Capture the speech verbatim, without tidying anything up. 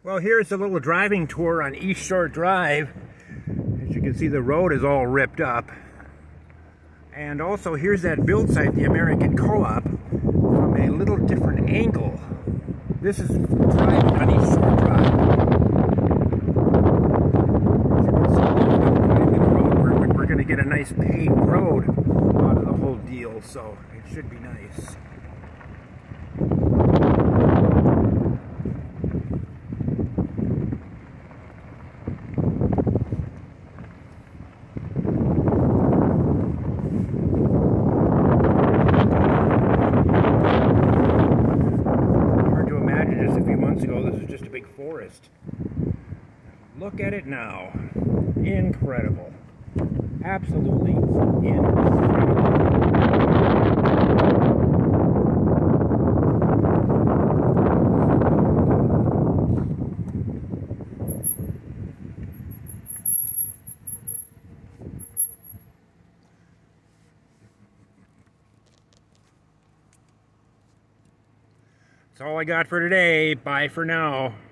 Well, here's a little driving tour on East Shore Drive. As you can see, the road is all ripped up. And also, here's that build site, the American Co-op, from a little different angle. This is driving on East Shore Drive. As you can see, driving the road, we're, we're going to get a nice paved road out of the whole deal, so it should be nice. Ago, this was just a big forest. Look at it now. Incredible. Absolutely incredible. That's all I got for today. Bye for now.